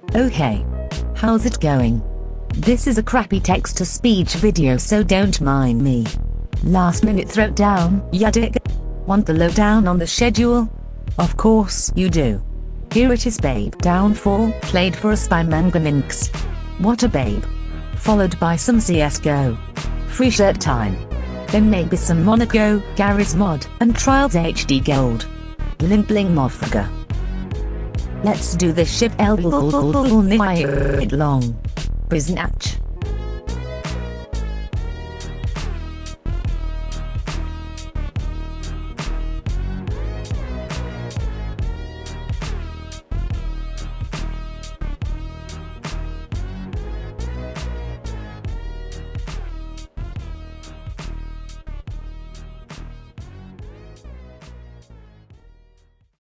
Oh hey. How's it going? This is a crappy text-to-speech video, so don't mind me. Last minute throwdown, ya dig? Want the lowdown on the schedule? Of course you do. Here it is, babe. Downfall, played for us by Mangaminx. What a babe. Followed by some CSGO. Free shirt time. Then maybe some Monaco, Garry's mod, and Trials HD Gold. Bling bling motherfucker. Let's do this shit long. Biznatch.